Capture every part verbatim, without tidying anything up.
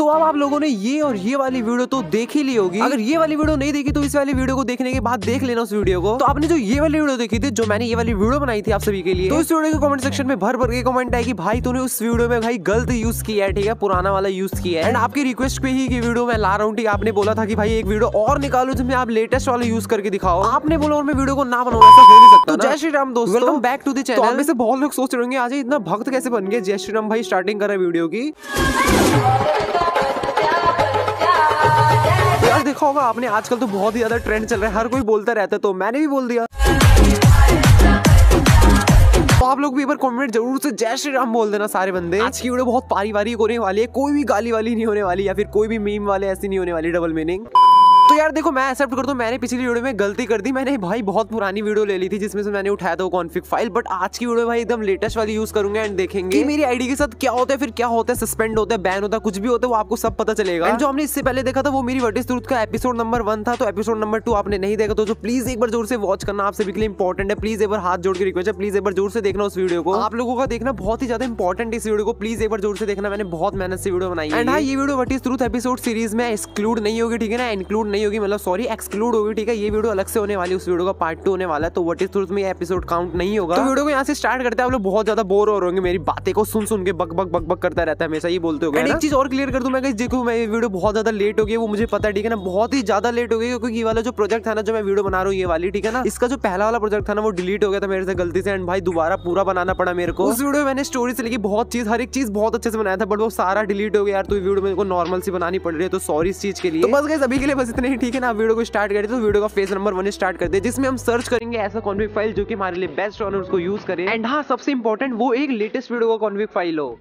तो अब आप लोगों ने ये और ये वाली वीडियो तो देख ही ली होगी। अगर ये वाली वीडियो नहीं देखी तो इस वाली वीडियो को देखने के बाद देख लेना उस वीडियो को। तो आपने जो ये वाली वीडियो देखी थी, जो मैंने ये वाली वीडियो बनाई थी आप सभी के लिए, तो इस वीडियो के कमेंट सेक्शन में भर भर के कमेंट है कि भाई तूने उस वीडियो में भाई गलत यूज किया है, ठीक है, पुराना वाला यूज किया है। एंड आपकी रिक्वेस्ट पे ही की वीडियो मैं ला रहा हूँ। आपने बोला था कि भाई एक वीडियो और निकालो जिसमें आप लेटेस्ट वाला यूज करके दिखाओ। आपने बोला और मैं वीडियो को ना बनाऊं, ऐसा हो नहीं सकता। तो जय श्री राम दोस्तों, welcome back to the channel. तो आप में से बहुत लोग सोच रहे होंगे आज इतना भक्त कैसे बन गए। जय श्री राम भाई स्टार्टिंग कर रहे वीडियो की। यार देखा होगा आपने, आजकल तो बहुत ही ज्यादा ट्रेंड चल रहा है, हर कोई बोलता रहता है, तो मैंने भी बोल दिया। तो आप लोग भी एक बार कमेंट जरूर से जय श्री राम बोल देना सारे बंदे। आज की वीडियो बहुत पारिवारिक होने वाली है, कोई भी गाली वाली नहीं होने वाली या फिर कोई भी मीम वाले ऐसी नहीं होने वाली डबल मीनिंग। तो यार देखो, मैं एक्सेप्ट करता हूँ मैंने पिछली वीडियो में गलती कर दी। मैंने भाई बहुत पुरानी वीडियो ले ली थी जिसमें से मैंने उठाया था वो कॉन्फिग फाइल, बट आज की वीडियो भाई एकदम लेटेस्ट वाली यूज करूंगा एंड देखेंगे कि मेरी आईडी के साथ क्या होता है, फिर क्या होता है, सस्पेंड होता है, बैन होता है, कुछ भी होता है, वो आपको सब पता चलेगा। एंड जो हमने इससे पहले देखा था वो मेरी व्हाट इज ट्रूथ का एपिसोड नंबर वन था, तो एपिसोड नंबर टू आपने नहीं देखा तो प्लीज एक बार जोर से वॉच करना, आप सभी के लिए इंपॉर्टेंट है। प्लीज एक बार हाथ जोड़ के रिक्वेस्ट है, प्लीज एक बार जोर से देखना उस वीडियो को। आप लोगों का देखना बहुत ही ज्यादा इंपॉर्टेंट है इस वीडियो को, प्लीज एक बार जोर से देखना। मैंने बहुत मेहनत से वीडियो बनाई है। एंड हाँ, ये video what is truth episode series में एक्सक्लूड नहीं होगी, ठीक है ना, इंक्लूड नहीं होगी, मतलब सॉरी एक्सक्लूड होगी, ठीक है। ये वीडियो अलग से होने वाली, उस वीडियो का पार्ट टू होने वाला है, तो व्हाट इज ट्रूथ में ये एपिसोड काउंट नहीं होगा। तो वीडियो को यहाँ से स्टार्ट करते हैं। आप लोग बहुत ज्यादा बोर हो रहे होंगे मेरी बातें को सुन सुन के, बक बक बक बक करता रहता है हमेशा, ये बोलते होंगे। एक चीज और क्लियर कर दूं मैं, देखो मैं ये वीडियो बहुत ज्यादा लेट हो गई, वो मुझे पता है, ठीक है ना, बहुत ही ज्यादा लेट हो गई, क्योंकि ये वाला जो प्रोजेक्ट था ना, जो मैं वीडियो बना रहा हूँ ये वाली, ठीक है ना, इसका जो पहला वाला प्रोजेक्ट था ना वो डिलीट हो गया था मेरे से गलती से। एंड भाई दोबारा पूरा बनाना पड़ा मेरे को। उस वीडियो में मैंने स्टोरी से लेके बहुत चीज, हर एक चीज बहुत अच्छे से बनाया था, बट वो सारा डिलीट हो गया यार। तो वीडियो मेरे को नॉर्मल सी बनानी पड़ रही है, तो सॉरी इस चीज के लिए। तो बस गाइस अभी के लिए बस इतना ही, ठीक है ना। वीडियो को स्टार्ट करते तो वीडियो का फेज नंबर वन स्टार्ट करते हैं, जिसमें हम सर्च करेंगे ऐसा कॉन्फिग फाइल जो कि हमारे लिए बेस्ट और उसको यूज करें। एंड हाँ, सबसे इंपॉर्टेंट वो एक लेटेस्ट वीडियो का कॉन्फिग फाइल हो।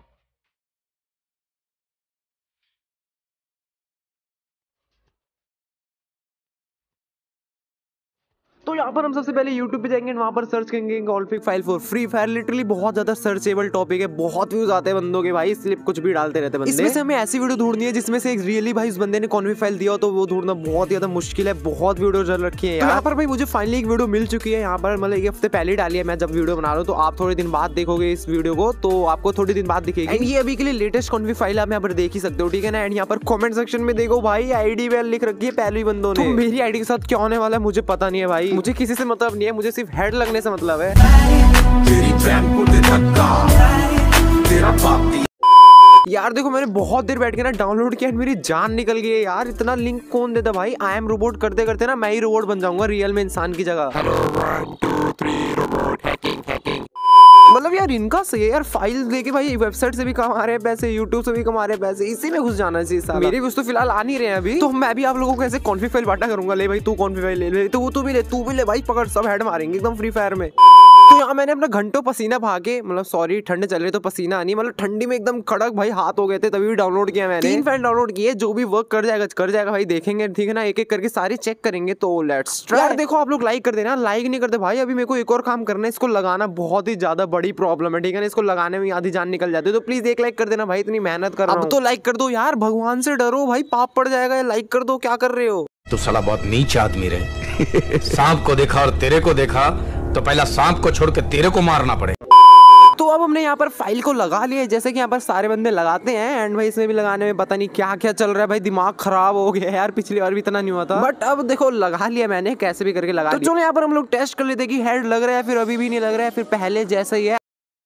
तो यहाँ पर हम सबसे पहले YouTube पे जाएंगे, वहां पर सर्च करेंगे config file for Free Fire. Literally बहुत ज्यादा सर्चेबल टॉपिक है, बहुत व्यूज आते हैं बंदों के भाई, इसलिए कुछ भी डालते रहते हैं बंदे। इसमें से हमें ऐसी वीडियो ढूंढनी है जिसमें से एक रियली भाई उस बंदे ने कॉन्फिग फाइल दिया हो, तो वो ढूंढना बहुत ज्यादा मुश्किल है। बहुत वीडियो चल रखी है यहाँ पर भाई, मुझे फाइनली एक वीडियो मिल चुकी है यहाँ पर, मतलब एक हफ्ते पहले डाली है मैं जब वीडियो बना रहा हूँ, तो आप थोड़े दिन बाद देखोगे इस वीडियो को, तो आपको थोड़े दिन बाद दिखेगी। एंड ये अभी के लिए लेटेस्ट कॉन्फिग फाइल आप यहाँ पर देख ही सकते हो, ठीक है ना। एंड यहाँ पर कॉमेंट सेक्शन में देखो भाई, आईडी वेल लिख रखी है पहले बंदों ने। मेरी आईडी के साथ क्या होने वाला है मुझे पता नहीं है भाई, मुझे किसी से मतलब नहीं है, मुझे सिर्फ हेड लगने से मतलब है। यार देखो मैंने बहुत देर बैठ के ना डाउनलोड किया, मेरी जान निकल गई है यार। इतना लिंक कौन देता भाई। आई एम रोबोट करते करते ना मैं ही रोबोट बन जाऊंगा रियल में, इंसान की जगह। मतलब यार इनका सही है यार, फाइल देके भाई वेबसाइट से भी कमा रहे हैं पैसे, यूट्यूब से भी कमा रहे हैं पैसे, इसी में घुस जाना चाहिए। मेरे कुछ तो फिलहाल आ नहीं रहे हैं अभी, तो मैं भी आप लोगों को ऐसे कॉन्फिग फाइल बांटा करूंगा। ले भाई तू कॉन्फिग फाइल ले ले, तो वो तू भी ले, तू भी ले भाई, पकड़, सब हेड मारेंगे एकदम फ्री फायर में। तो यहाँ मैंने अपना घंटों पसीना भागे, मतलब सॉरी ठंड चल रही तो पसीना नहीं, मतलब ठंडी में एकदम कड़क भाई हाथ हो गए थे, तभी भी डाउनलोड किया मैंने। तीन फाइल डाउनलोड किए, जो भी वर्क कर जाएगा कर जाएगा भाई, देखेंगे ठीक है ना, एक एक करके सारी चेक करेंगे। तो लेट्स ट्राई। यार देखो आप लोग लाइक कर देना, लाइक नहीं करते भाई। अभी मेरे को एक और काम करना है, इसको लगाना बहुत ही ज्यादा बड़ी प्रॉब्लम है, ठीक है ना, इसको लगाने में आधी जान निकल जाती है। तो प्लीज एक लाइक कर देना भाई, इतनी मेहनत कर रहा हूं। अब तो लाइक कर दो यार, भगवान से डरो भाई, पाप पड़ जाएगा। लाइक कर दो, क्या कर रहे हो। तो साला बहुत नीच आदमी रहे। सांप को देखा और तेरे को देखा तो पहला सांप को छोड़ के तेरे को मारना पड़े। तो अब हमने यहाँ पर फाइल को लगा लिया, जैसे कि यहाँ पर सारे बंदे लगाते हैं। एंड भाई इसमें भी लगाने में पता नहीं क्या क्या चल रहा है भाई, दिमाग खराब हो गया यार, पिछली बार भी इतना नहीं हुआ था, बट अब देखो लगा लिया मैंने, कैसे भी करके लगा लिया। तो चलो यहाँ पर हम लोग टेस्ट कर लेते कि हेड लग रहा है, फिर अभी भी नहीं लग रहा है, फिर पहले जैसा ही है।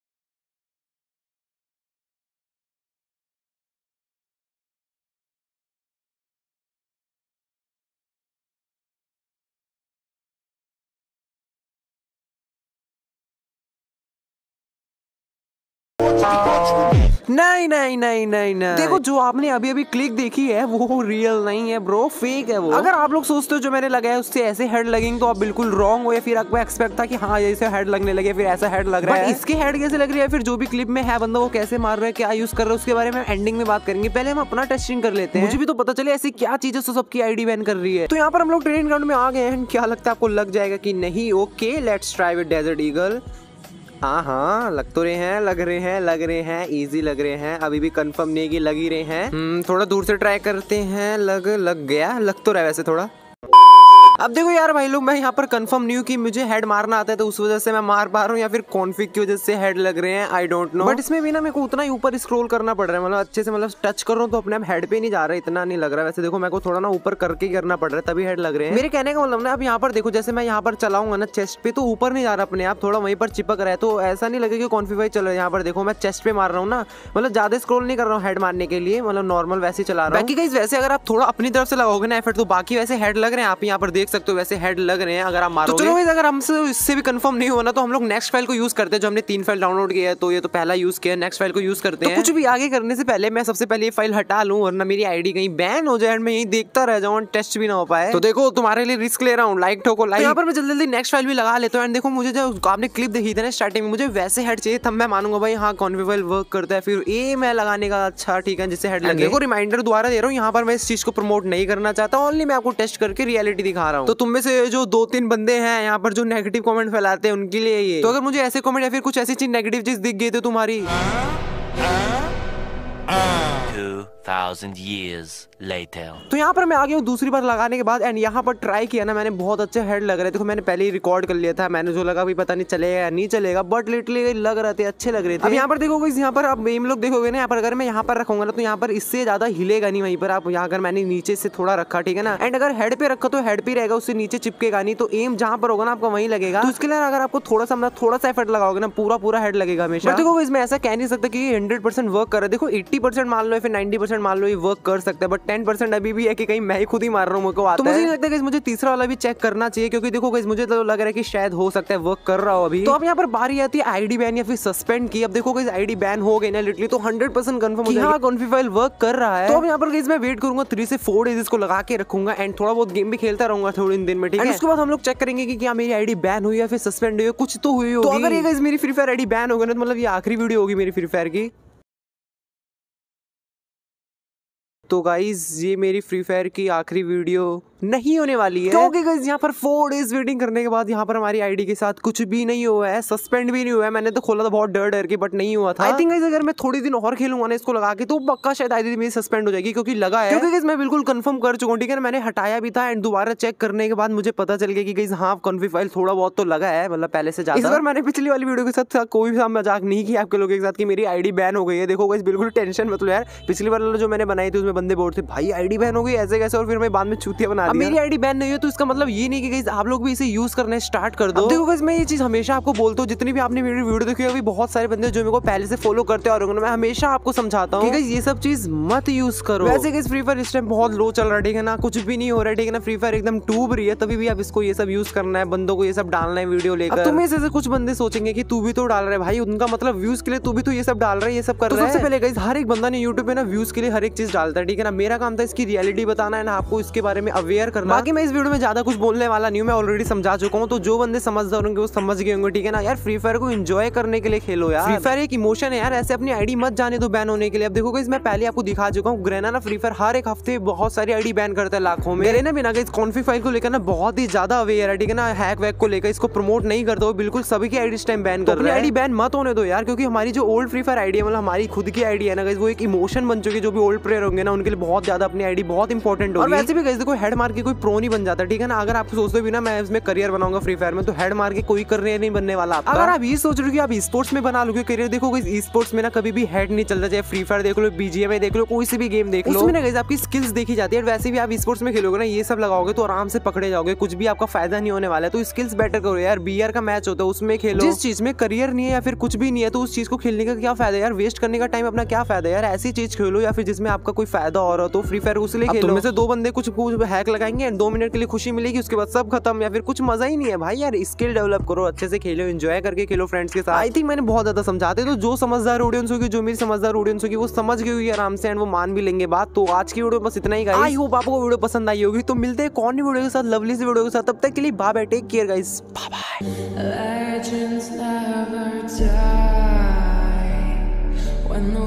नहीं नहीं नहीं नहीं नहीं, देखो जो आपने अभी अभी क्लिक देखी है वो रियल नहीं है ब्रो, फेक है वो। अगर आप लोग सोचते हो जो मैंने लगाया उससे ऐसे हेड लगेंगे तो आप बिल्कुल रॉन्ग हो, या फिर आपको एक्सपेक्ट था कि हाँ ऐसे हेड लगने लगे, फिर ऐसा हेड लग रहा है। इसके हेड कैसे लग रही है, फिर जो भी क्लिप में है बंदा वो कैसे मार रहा है, क्या यूज कर रहा है, उसके बारे में एंडिंग में बात करेंगे। पहले हम अपना टेस्टिंग कर लेते हैं, मुझे भी तो पता चले ऐसी क्या चीजें तो सबकी आईडी बैन कर रही है। तो यहाँ पर हम लोग ट्रेनिंग ग्राउंड में आ गए हैं, क्या लगता है आपको लग जाएगा कि नहीं। Okay let's try with Desert Eagle. हाँ हाँ लग तो रहे हैं, लग रहे हैं लग रहे हैं इजी लग रहे हैं, अभी भी कंफर्म नहीं कि लग ही रहे हैं। थोड़ा दूर से ट्राई करते हैं, लग लग गया, लग तो रहा है वैसे थोड़ा। अब देखो यार भाई लोग, मैं यहाँ पर कंफर्म नहीं हूँ कि मुझे हेड मारना आता है तो उस वजह से मैं मार पा रहा हूँ या फिर कॉन्फिग की वजह से हेड लग रहे हैं, आई डोंट नो। बट इसमें भी ना मेरे को उतना ही ऊपर स्क्रॉल करना पड़ रहा है, मतलब अच्छे से मतलब टच कर रहा हूँ तो अपने आप हेड पे नहीं जा रहा है, इतना नहीं लग रहा है। वैसे देखो मेरे को थोड़ा ना ऊपर करके ही करना पड़ रहा है तभी हेड लग रहे हैं। मेरे कहने का मतलब ना अब यहाँ पर देखो जैसे मैं यहाँ पर चलाऊंगा ना चेस्ट पे तो ऊपर नहीं जा रहा अपने आप, थोड़ा वहीं पर चिपक रहा है, तो ऐसा नहीं लगे कि कॉन्फिग चल रहा है। यहाँ पर देखो मैं चेस्ट पे मार रहा हूँ ना, मतलब ज्यादा स्क्रॉल नहीं कर रहा हूँ हेड मारने के लिए, मतलब नॉर्मल वैसे चला रहा हूँ। बाकी गाइस वैसे अगर आप थोड़ा अपनी तरफ से लगाओगे ना एफर्ट तो बाकी वैसे हेड लग रहे हैं, आप यहाँ पर देख सकते हो वैसे हेड लग रहे हैं अगर आप मारोगे। तो चलो गाइस अगर हमसे इससे भी कंफर्म नहीं हुआ ना तो हम लोग नेक्स्ट फाइल को यूज करते हैं, जो हमने तीन फाइल डाउनलोड किया है तो ये तो पहला यूज किया है, नेक्स्ट फाइल को यूज करते हैं। तो कुछ भी आगे करने से पहले मैं सबसे पहले ये फाइल हटा लूं वरना मेरी आईडी कहीं बैन हो जाए एंड मैं यहीं देखता रह जाऊं, टेस्ट भी ना हो पाए। तो देखो तुम्हारे लिए रिस्क ले रहा हूँ, लाइक ठोको लाइक। यहाँ पर मैं जल्दी जल्दी नेक्स्ट फाइल भी लगा लेता हूँ एंड देखो मुझे जो आपने क्लिप देखी थी ना स्टार्टिंग में, मुझे वैसे हेड चाहिए तब मैं मानूंगा भाई हाँ कॉन्फिग फाइल वर्क करता है, फिर ए मैं लगाने का अच्छा ठीक है जिससे हेड लगे। देखो रिमाइंडर दोबारा दे रहा हूँ, यहाँ पर मैं इस चीज को प्रमोट नहीं करना चाहता, ओनली मैं आपको टेस्ट करके रियलिटी दिखा रहा हूँ। तो तुम में से जो दो तीन बंदे हैं यहाँ पर जो नेगेटिव कमेंट फैलाते हैं उनके लिए ये, तो अगर मुझे ऐसे कमेंट या फिर कुछ ऐसी चीज नेगेटिव चीज दिख गई तो तुम्हारी two thousand years later. तो यहाँ पर मैं आ गया हूँ दूसरी बार लगाने के बाद एंड यहाँ पर ट्राई किया ना मैंने, बहुत अच्छे हेड लग रहे थे। देखो मैंने पहले ही रिकॉर्ड कर लिया था, मैंने जो लगा भी पता नहीं चलेगा या नहीं चलेगा, बट लिटरली लग रहे थे, अच्छे लग रहे थे। अब यहाँ पर देखोगे यहाँ पर अब एम लोग देखोगे ना, यहाँ पर अगर मैं यहाँ पर रखूंगा ना तो यहाँ पर इससे ज्यादा हिलेगा नहीं, वहीं पर आप यहाँ अगर मैंने नीचे से थोड़ा रखा ठीक है ना, एंड अगर हेड पे रखा तो हेड पे रहेगा, उससे नीचे चिपकेगा नहीं, तो एम जहाँ पर होगा ना आपका वहीं लगेगा। तो उसके लिए अगर आपको थोड़ा सा मतलब थोड़ा सा एफर्ट लगाओगे ना पूरा पूरा हेड लगेगा हमेशा। देखो इसमें ऐसा कह नहीं सकता कि हंड्रेड परसेंट वर्क कर रहा है, देखो एट्टी परसेंट मान लो या फिर नाइन्टी परसेंट मान लो ये वर्क कर सकता है, बट टेन परसेंट अभी भी है कि कहीं मैं ही खुद ही मार रहा हूँ, मुझे आता है। तो मुझे नहीं लगता कि मुझे तीसरा वाला भी चेक करना चाहिए, क्योंकि देखो गाइस मुझे तो लग रहा है कि शायद हो सकता है वर्क कर रहा हो अभी। तो अब यहाँ पर बारी आती है आईडी बैन या फिर सस्पेंड की। अब देखो गाइस आईडी बैन हो गई ना लिटरली, तो हंड्रेड परसेंट कंफर्म हो जाएगा कॉन्फिग फाइल वर्क कर रहा है। तो अब यहाँ पर गाइस मैं वेट करूंगा थ्री से फोर डेज इसको लगा के रखूंगा एंड थोड़ा बहुत गेम भी खेलता रहूंगा थोड़े दिन में, ठीक है। उसके बाद हम लोग चेक करेंगे कि क्या मेरी आईडी बैन हुई या फिर सस्पेंड हुई, कुछ तो हुई होगी। तो अगर ये गाइस मेरी फ्री फायर आईडी बैन हो गई ना तो मतलब ये आखिरी वीडियो होगी मेरी फ्री फायर की। तो गाइज ये मेरी फ्री फायर की आखिरी वीडियो नहीं होने वाली है, क्योंकि गाइस यहाँ पर फोर डेज वेटिंग करने के बाद यहाँ पर हमारी आईडी के साथ कुछ भी नहीं हुआ है, सस्पेंड भी नहीं हुआ है। मैंने तो खोला था बहुत डर डर के बट नहीं हुआ था। आई थिंक गाइस अगर मैं थोड़ी दिन और खेलूंगा ना इसको लगा के तो पक्का शायद आईडी मेरी सस्पेंड हो जाएगी, क्योंकि लगा है, क्योंकि गाइस मैं बिल्कुल कंफर्म कर चुका हूँ ठीक है। मैंने हटाया भी था एंड दोबारा चेक करने के बाद मुझे पता चल गया कि गाइस हाँ कॉन्फिग फाइल थोड़ा बहुत तो लगा है, मतलब पहले से ज्यादा। इस बार मैंने पिछली वाली वीडियो के साथ कोई भी मजाक नहीं किया आपके लोगों के साथ कि मेरी आईडी बैन हो गई है। देखो गाइस बिल्कुल टेंशन मत लो यार, पिछली बार जो मैंने बनाई थी उसमें बंदे बोल थे भाई आईडी बैन हो गई ऐसे कैसे, और फिर मैं बाद में चूतिया बना दी। मेरी आईडी बैन नहीं है तो इसका मतलब ये नहीं कि गाइस आप लोग भी इसे यूज करना स्टार्ट कर दो। देखो गाइस मैं ये चीज हमेशा आपको बोलता हूँ, जितनी भी आपने मेरी वीडियो देखी होगी, बहुत सारे बंदे जो मेरे को पहले से फॉलो करते आ रहे होंगे, मैं हमेशा आपको समझाता हूँ कि गाइस ये सब चीज मत यूज करो। वैसे गाइस फ्री फायर इस टाइम बहुत लो चल रहा है ठीक है ना, कुछ भी नहीं हो रहा है ठीक है ना, फ्री फायर एकदम डूब रही है, तभी भी आप इसको ये सब यूज करना है, बंदों को ये सब डालना है वीडियो लेकर। तुम्हें से कुछ बंदे सोचेंगे कि तू भी तो डाल रहा है भाई, उनका मतलब व्यूज के लिए तू भी तो ये सब डाल रहा है, ये सब कर रहा है। सबसे पहले गाइस हर एक बंदा ने यूट्यूब पे ना व्यूज के लिए हर एक चीज डालता है ठीक है ना, मेरा काम था इसकी रियलिटी बताना है ना, आपको इसके बारे में अवेयर करना। बाकी मैं इस वीडियो में ज्यादा कुछ बोलने वाला नहीं हूँ, मैं ऑलरेडी समझा चुका हूँ, तो जो बंदे समझदार होंगे वो समझ गए होंगे ठीक है ना। यार फ्री फायर को एंजॉय करने के लिए खेलो यार, फ्री फायर एक इमोशन है यार, ऐसे अपनी आईडी मत जाने दो बैन होने के लिए। अब देखो गाइस मैं पहले आपको दिखा चुका हूँ, ग्रेना ना फ्री फायर हर एक हफ्ते बहुत सारी आईडी बैन करता है लाखों में। ग्रेना भी ना गाइस कॉन्फिग फाइल को लेकर ना बहुत ही ज्यादा अवेयर है ठीक है ना, हैक वैक को लेकर इसको प्रमोट नहीं करता वो, बिल्कुल सभी की आईडी इस टाइम बैन कर रहा है। आईडी बैन मत होने दो यार, क्योंकि हमारी जो ओल्ड फ्री फायर आईडी है मतलब हमारी खुद की आईडी है ना गाइस, वो एक इमोशन बन चुकी है। जो भी ओल्ड प्लेयर होंगे ना उनके लिए बहुत ज्यादा अपनी आईडी बहुत इंपॉर्टेंट होगी। और वैसे भी गाइस देखो हेड मार के कोई प्रो नहीं बन जाता ठीक है ना, अगर आप सोचते भी ना मैं इसमें करियर बनाऊंगा फ्री फायर में, तो हेड मार के कोई करियर नहीं बनने वाला आपका। अगर आप ये सोच रहे हो कि आप स्पोर्ट्स में बना लोगे करियर, देखो गाइस ई स्पोर्ट्स में ना कभी भी हेड नहीं चलता, चाहे फ्री फायर देख लो, बीजीएमआई देख लो, कोई सी भी गेम देख लो, उसमें ना गाइस आपकी स्किल्स देखी जाती है। वैसे भी आप स्पोर्ट्स में खेलोगे ना ये सब लगाओगे तो आराम से पकड़े जाओगे, कुछ भी आपका फायदा नहीं होने वाला है। तो स्किल्स बेटर करो यार, बीआर का मैच होता है उसमें खेलो। जिस चीज में करियर नहीं है या फिर कुछ भी नहीं है तो उस चीज को खेलने का क्या फायदा यार, वेस्ट करने का टाइम अपना क्या फायदा यार। ऐसी चीज खेलो या फिर जिसमें आपका कोई फायदा हो रहा हो, तो फ्री फायर उसलिए खेलो। में से दो बंदे कुछ कुछ हैक लगाएंगे, दो मिनट के लिए खुशी मिलेगी, उसके बाद सब खत्म, या फिर कुछ मजा ही नहीं है भाई। यार स्किल डेवलप करो, अच्छे से खेलो, एंजॉय करके खेलो फ्रेंड्स के साथ। आई थिंक मैंने बहुत ज्यादा समझाते, तो जो समझदार ऑडियंस होगी, जो मेरी समझदार ऑडियंस होगी वो समझ गई होगी आराम से एंड वो मान भी लेंगे बात। तो आज की वीडियो बस इतना ही गाइस, आई होप आपको वीडियो पसंद आई होगी। तो मिलते हैं कौन वीडियो के साथ, लवली सी वीडियो के साथ, तब तक के लिए bye bye, take care guys, bye bye.